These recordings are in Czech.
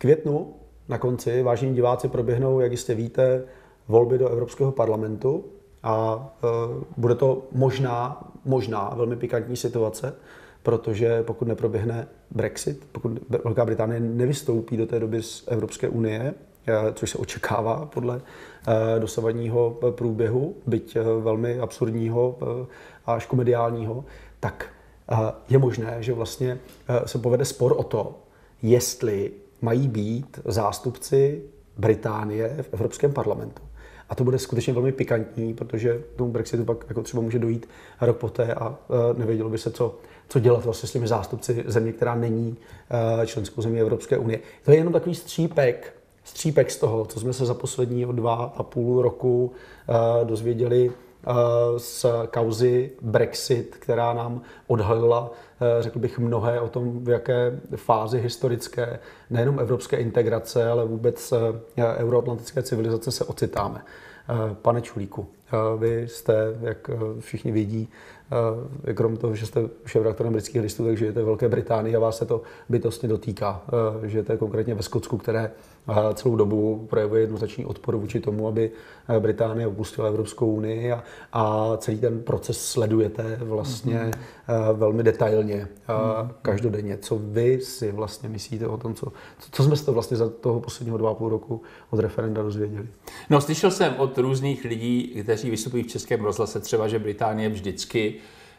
květnu na konci, vážení diváci, proběhnou, jak jistě víte, volby do Evropského parlamentu a bude to možná velmi pikantní situace, protože pokud neproběhne Brexit, pokud Velká Británie nevystoupí do té doby z Evropské unie, což se očekává podle dosavadního průběhu, byť velmi absurdního a až komediálního, tak je možné, že vlastně se povede spor o to, jestli mají být zástupci Británie v Evropském parlamentu. A to bude skutečně velmi pikantní, protože k tomu Brexitu pak jako třeba může dojít rok poté a nevědělo by se, co dělat vlastně s těmi zástupci země, která není členskou zemí Evropské unie. To je jenom takový střípek z toho, co jsme se za posledního 2,5 roku dozvěděli z kauzy Brexit, která nám odhalila, řekl bych, mnohé o tom, v jaké fázi historické, nejenom evropské integrace, ale vůbec euroatlantické civilizace se ocitáme. Pane Čulíku, vy jste, jak všichni vědí, krom toho, že jste šéfredaktorem Britských listů, tak žijete v Velké Británii a vás se to bytostně dotýká. Žijete konkrétně ve Skotsku, které celou dobu projevuje jednoznačný odpor vůči tomu, aby Británie opustila Evropskou unii a celý ten proces sledujete vlastně velmi detailně, každodenně. Co vy si vlastně myslíte o tom, co jsme se to vlastně za toho posledního 2,5 roku od referenda dozvěděli? No, slyšel jsem od různých lidí, kteří vystupují v Českém rozhlase, třeba, že Británie vždycky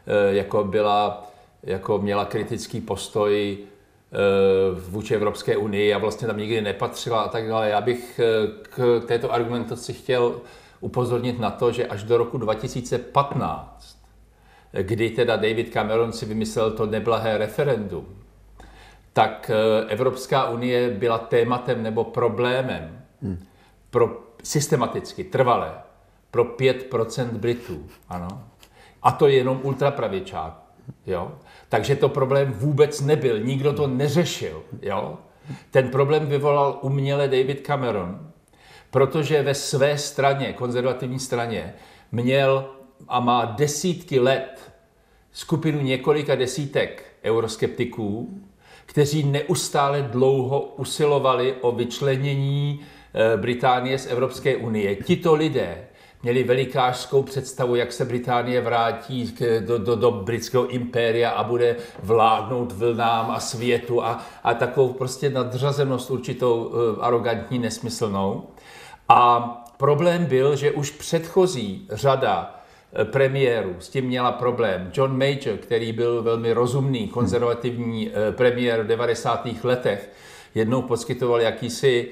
měla kritický postoj vůči Evropské unii a vlastně tam nikdy nepatřila a tak dále. Já bych k této argumentaci chtěl upozornit na to, že až do roku 2015, kdy teda David Cameron si vymyslel to neblahé referendum, tak Evropská unie byla tématem nebo problémem systematicky, trvalé, pro 5% Britů. Ano. A to je jenom ultrapravěčák. Jo? Takže to problém vůbec nebyl, nikdo to neřešil. Jo? Ten problém vyvolal uměle David Cameron, protože ve své straně, konzervativní straně, měl a má desítky let skupinu několika desítek euroskeptiků, kteří neustále dlouho usilovali o vyčlenění Británie z Evropské unie. Tito lidé měli velikářskou představu, jak se Británie vrátí do britského impéria a bude vládnout vlnám a světu a takovou prostě nadřazenost určitou arrogantní, nesmyslnou. A problém byl, že už předchozí řada premiérů s tím měla problém. John Major, který byl velmi rozumný, konzervativní premiér v 90. letech, jednou poskytoval jakýsi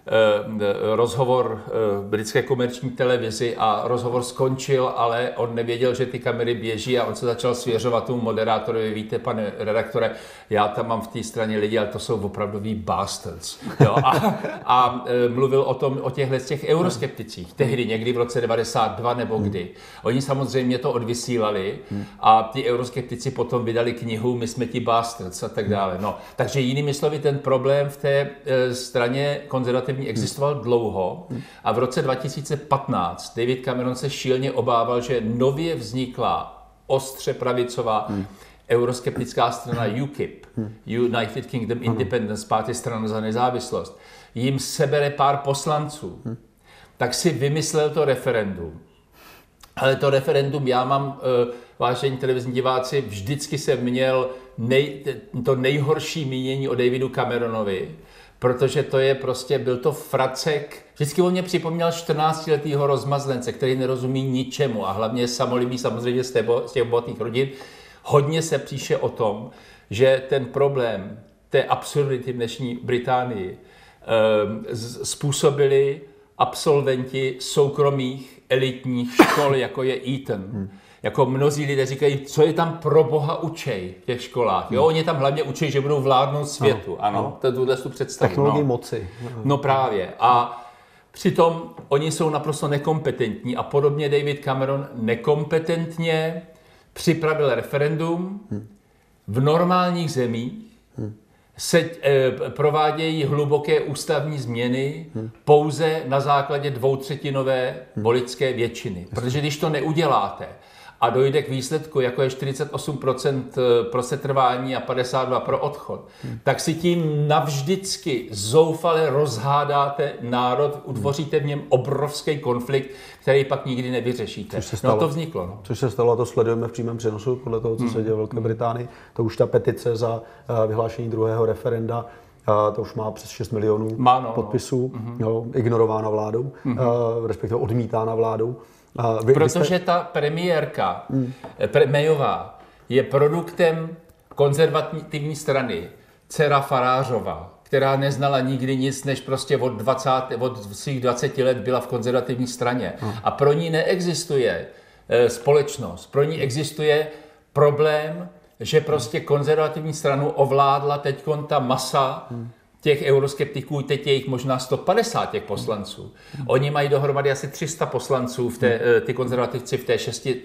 rozhovor britské komerční televizi a rozhovor skončil, ale on nevěděl, že ty kamery běží a on se začal svěřovat tomu moderátorovi. Víte, pane redaktore, já tam mám v té straně lidi, ale to jsou opravdoví bastards. Jo? A mluvil o těch euroskepticích. Tehdy, někdy v roce 92 nebo kdy. Oni samozřejmě to odvysílali a ty euroskeptici potom vydali knihu My jsme ti bastards a tak dále. No, takže jinými slovy, ten problém v té straně konzervativní existoval dlouho a v roce 2015 David Cameron se šíleně obával, že nově vzniklá ostře pravicová euroskeptická strana UKIP, United Kingdom Independence Party, strana za nezávislost, jim sebere pár poslanců, tak si vymyslel to referendum. Ale to referendum, já mám, vážení televizní diváci, vždycky jsem měl to nejhorší mínění o Davidu Cameronovi, protože to je prostě, byl to fracek, vždycky on mě připomněl 14letýho rozmazlence, který nerozumí ničemu a hlavně je samolibý samozřejmě z těch bohatých rodin. Hodně se píše o tom, že ten problém té absurdity v dnešní Británii způsobili absolventi soukromých elitních škol, jako je Eton. Jako mnozí lidé říkají, co je tam pro Boha učej v těch školách. Jo, oni tam hlavně učí, že budou vládnout světu. Ano, tuhle tu představu. Technologii moci. No právě. A přitom oni jsou naprosto nekompetentní a podobně David Cameron nekompetentně připravil referendum. V normálních zemích se provádějí hluboké ústavní změny pouze na základě 2/3 voličské většiny. Protože když to neuděláte a dojde k výsledku, jako je 48% pro setrvání a 52% pro odchod, tak si tím navždycky zoufale rozhádáte národ, utvoříte v něm obrovský konflikt, který pak nikdy nevyřešíte. No to vzniklo. No. Což se stalo, a to sledujeme v přímém přenosu podle toho, co se děje v Velké Británii. To už ta petice za vyhlášení druhého referenda, to už má přes 6 milionů podpisů, ignorována vládou, respektive odmítána vládou. Protože ta premiérka Mayová je produktem konzervativní strany, dcera Farářová, která neznala nikdy nic, než prostě od svých 20 let byla v konzervativní straně. A pro ní neexistuje společnost, pro ní existuje problém, že prostě konzervativní stranu ovládla teďkon ta masa těch euroskeptiků, teď je jich možná 150 těch poslanců. Oni mají dohromady asi 300 poslanců, ty konzervativci v té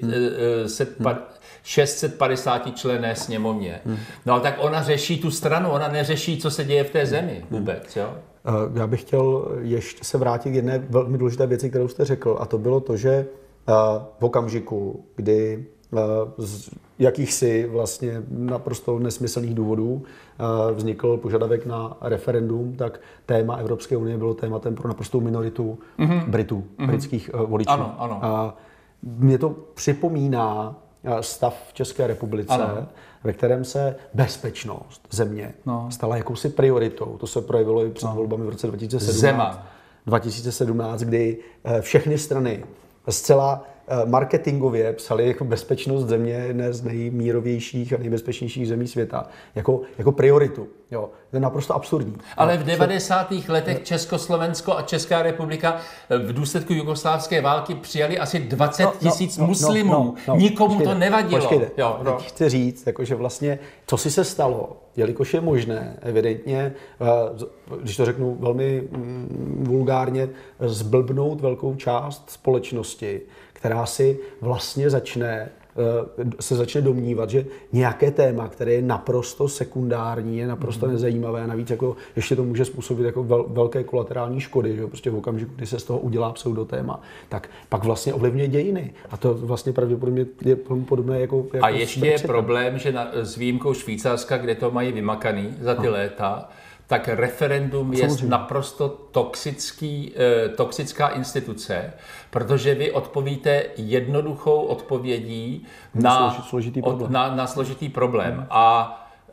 650 členné sněmovně. No tak ona řeší tu stranu, ona neřeší, co se děje v té zemi vůbec. Jo? Já bych chtěl ještě se vrátit k jedné velmi důležité věci, kterou jste řekl, a to bylo to, že v okamžiku, kdy z jakýchsi vlastně naprosto nesmyslných důvodů vznikl požadavek na referendum, tak téma Evropské unie bylo tématem pro naprostou minoritu Britů, britských voličů. Ano. Mně to připomíná stav v České republice, ve kterém se bezpečnost země stala jakousi prioritou. To se projevilo i před volbami v roce 2017, kdy všechny strany zcela marketingově psali jako bezpečnost země jedné z nejmírovějších a nejbezpečnějších zemí světa jako prioritu. Jo, to je naprosto absurdní. Ale v 90. letech Československo a Česká republika v důsledku jugoslávské války přijali asi 20 000 muslimů. Nikomu to nevadilo. Počkejte, chci říct, že vlastně, co si se stalo, jelikož je možné, evidentně, když to řeknu velmi vulgárně, zblbnout velkou část společnosti, která si vlastně se začne domnívat, že nějaké téma, které je naprosto sekundární, je naprosto nezajímavé a navíc ještě to může způsobit velké kolaterální škody, že prostě v okamžiku, kdy se z toho udělá pseudotéma, tak pak vlastně ovlivňuje dějiny. A to vlastně pravděpodobně je podobné jako a ještě je problém, že s výjimkou Švýcarska, kde to mají vymakaný za ty léta, tak referendum je naprosto toxická instituce, protože vy odpovíte jednoduchou odpovědí na složitý problém. A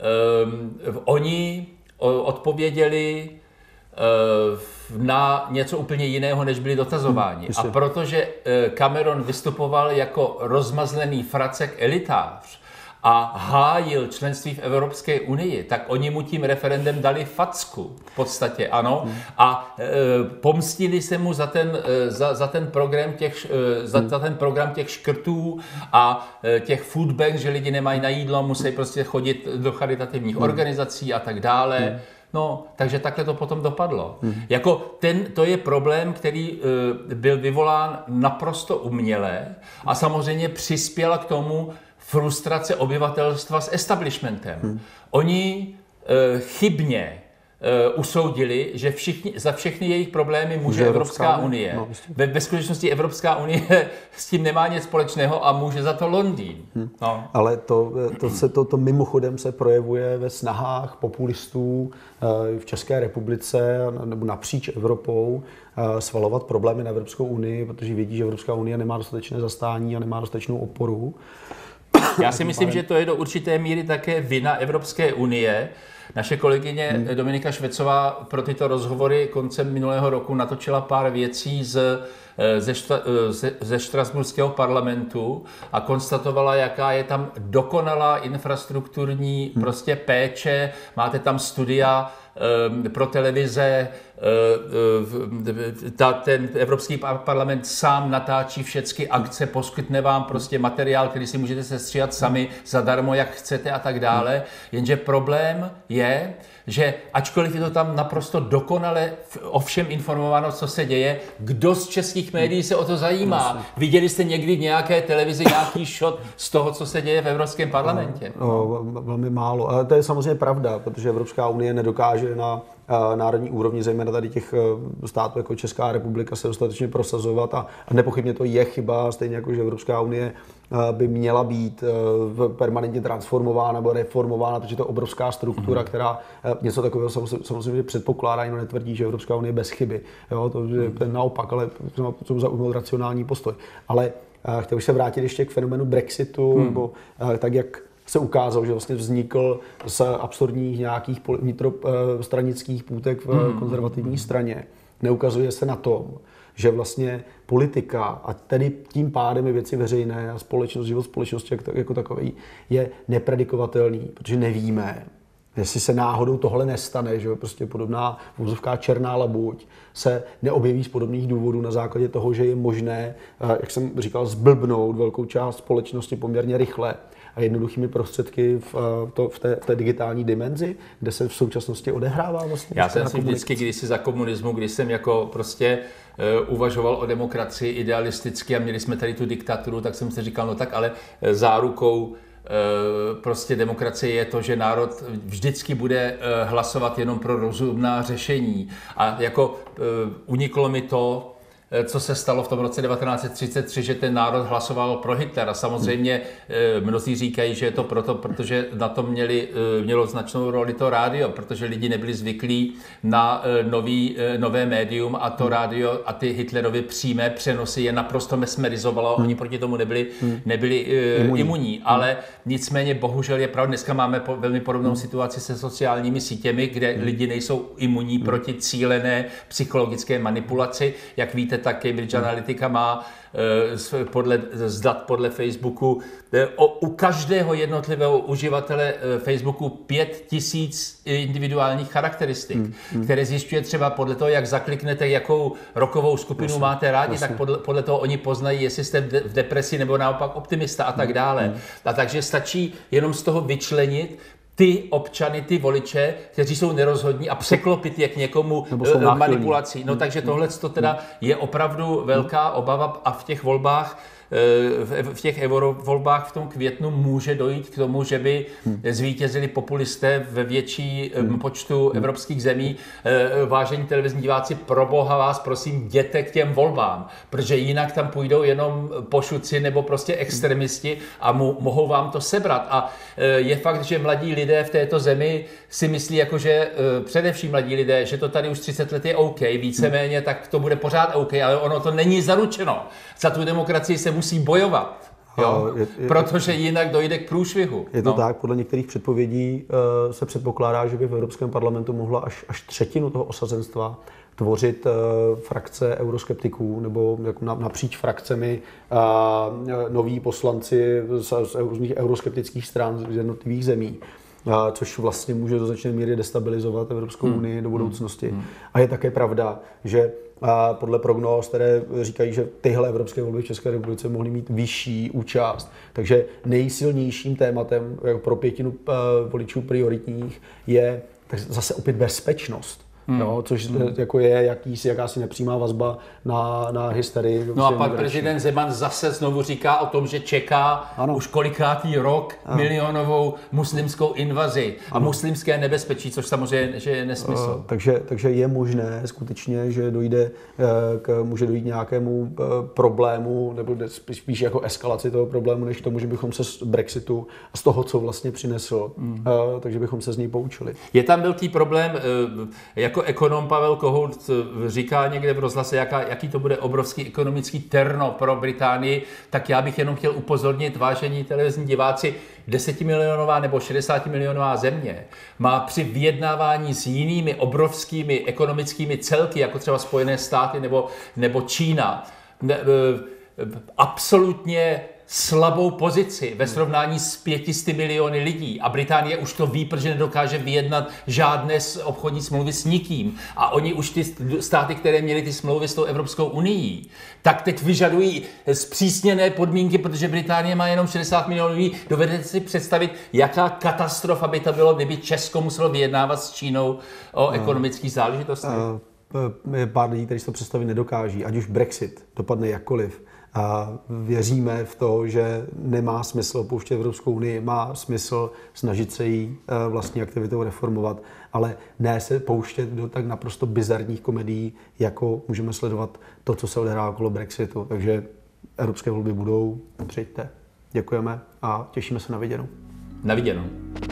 oni odpověděli na něco úplně jiného, než byli dotazováni. A protože Cameron vystupoval jako rozmazlený fracek elitář, a hájil členství v Evropské unii, tak oni mu tím referendem dali facku v podstatě, ano. A pomstili se mu za ten program těch škrtů a těch food bank, že lidi nemají na jídlo, musí prostě chodit do charitativních organizací a tak dále. No, takže takhle to potom dopadlo. To je problém, který byl vyvolán naprosto uměle a samozřejmě přispěla k tomu frustrace obyvatelstva s establishmentem. Oni chybně usoudili, že za všechny jejich problémy může Evropská unie. Ve skutečnosti Evropská unie s tím nemá nic společného a může za to Londýn. Ale to mimochodem se projevuje ve snahách populistů v České republice nebo napříč Evropou svalovat problémy na Evropskou unii, protože vědí, že Evropská unie nemá dostatečné zastání a nemá dostatečnou oporu. Já si myslím, že to je do určité míry také vina Evropské unie. Naše kolegyně Dominika Švecová pro tyto rozhovory koncem minulého roku natočila pár věcí ze štrasburského parlamentu a konstatovala, jaká je tam dokonalá infrastrukturní prostě péče. Máte tam studia pro televize, ten Evropský parlament sám natáčí všechny akce, poskytne vám prostě materiál, který si můžete sestříhat sami zadarmo, jak chcete a tak dále. Jenže problém je, že ačkoliv je to tam naprosto dokonale o všem informováno, co se děje, kdo z českých médií se o to zajímá? Viděli jste někdy v nějaké televizi nějaký shot z toho, co se děje v Evropském parlamentě? Velmi málo. Ale to je samozřejmě pravda, protože Evropská unie nedokáže na národní úrovni, zejména tady těch států jako Česká republika, se dostatečně prosazovat a nepochybně to je chyba, stejně jako že Evropská unie by měla být permanentně transformována nebo reformována, protože to je obrovská struktura, která něco takového samozřejmě předpokládá, jenom netvrdí, že Evropská unie je bez chyby. Jo, to je naopak, ale to zaujmout racionální postoj. Ale chtěl bych se vrátit ještě k fenomenu Brexitu, nebo tak, jak se ukázalo, že vlastně vznikl z absurdních nějakých vnitrostranických půtek v konzervativní straně. Neukazuje se na tom, že vlastně politika a tedy tím pádem i věci veřejné a společnost, život společnosti jako takový je nepredikovatelný, protože nevíme, jestli se náhodou tohle nestane, že prostě podobná vozovká černá labuť se neobjeví z podobných důvodů na základě toho, že je možné, jak jsem říkal, zblbnout velkou část společnosti poměrně rychle a jednoduchými prostředky v té digitální dimenzi, kde se v současnosti odehrává vlastně. Já jsem si vždycky, když si za komunismu, když jsem jako prostě uvažoval o demokracii idealisticky a měli jsme tady tu diktaturu, tak jsem si říkal, no tak ale zárukou prostě demokracie je to, že národ vždycky bude hlasovat jenom pro rozumná řešení. A jako uniklo mi to, co se stalo v tom roce 1933, že ten národ hlasoval pro Hitlera. Samozřejmě mnozí říkají, že je to proto, protože na tom mělo značnou roli to rádio, protože lidi nebyli zvyklí na nové médium a to rádio a ty Hitlerovy přímé přenosy je naprosto mesmerizovalo. Oni proti tomu nebyli imunní. Ale nicméně bohužel je pravda, dneska máme velmi podobnou situaci se sociálními sítěmi, kde lidi nejsou imunní proti cílené psychologické manipulaci. Jak víte, tak Cambridge Analytica má podle Facebooku u každého jednotlivého uživatele Facebooku 5000 individuálních charakteristik, které zjišťuje třeba podle toho, jak zakliknete, jakou rockovou skupinu máte rádi, tak podle toho oni poznají, jestli jste v depresi nebo naopak optimista a tak dále. A takže stačí jenom z toho vyčlenit ty občany, ty voliče, kteří jsou nerozhodní a překlopit je k někomu manipulací. No takže tohle teda je opravdu velká obava a v těch volbách, v těch eurovolbách v tom květnu může dojít k tomu, že by zvítězili populisté ve větší počtu evropských zemí. Vážení televizní diváci, pro boha vás prosím, jděte k těm volbám, protože jinak tam půjdou jenom pošuci nebo prostě extremisti a mohou vám to sebrat. A je fakt, že mladí lidé v této zemi si myslí, jakože především mladí lidé, že to tady už 30 let je OK, víceméně, tak to bude pořád OK, ale ono to není zaručeno. Za tu demokracii se musí bojovat, jo? Protože jinak dojde k průšvihu. Je to tak, podle některých předpovědí se předpokládá, že by v Evropském parlamentu mohla až třetinu toho osazenstva tvořit frakce euroskeptiků nebo jako napříč frakcemi noví poslanci z různých euroskeptických stran z jednotlivých zemí. Což vlastně může do značné míry destabilizovat Evropskou unii do budoucnosti. A je také pravda, že podle prognóz, které říkají, že tyhle evropské volby v České republice mohly mít vyšší účast. Takže nejsilnějším tématem pro pětinu voličů prioritních je zase opět bezpečnost. Jo, což jako je jakási nepřímá vazba na hysterii. No a pak prezident Zeman zase znovu říká o tom, že čeká už kolikátý rok milionovou muslimskou invazi a muslimské nebezpečí, což samozřejmě že je nesmysl. Takže je možné skutečně, že může dojít nějakému problému, nebo spíš jako eskalaci toho problému, než k tomu, že bychom se z Brexitu a z toho, co vlastně přinesl, takže bychom se z něj poučili. Je tam velký problém, jako ekonom Pavel Kohout říká někde v rozhlase, jaký to bude obrovský ekonomický terno pro Británii, tak já bych jenom chtěl upozornit, vážení televizní diváci, 10milionová nebo 60milionová země má při vyjednávání s jinými obrovskými ekonomickými celky, jako třeba Spojené státy nebo Čína, absolutně slabou pozici ve srovnání s 500 miliony lidí. A Británie už to ví, protože nedokáže vyjednat žádné obchodní smlouvy s nikým. A oni už ty státy, které měly ty smlouvy s tou Evropskou unií, tak teď vyžadují zpřísněné podmínky, protože Británie má jenom 60 milionů lidí. Dovedete si představit, jaká katastrofa by to bylo, kdyby Česko muselo vyjednávat s Čínou o ekonomických záležitostech? Je pár lidí, kteří si to představit nedokáží, ať už Brexit dopadne jakkoliv, A věříme v to, že nemá smysl opouštět Evropskou unii, má smysl snažit se jí vlastní aktivitou reformovat, ale ne se pouštět do tak naprosto bizarních komedií, jako můžeme sledovat to, co se odehrává okolo Brexitu. Takže evropské volby budou, přijďte. Děkujeme a těšíme se na viděnou. Na viděnou.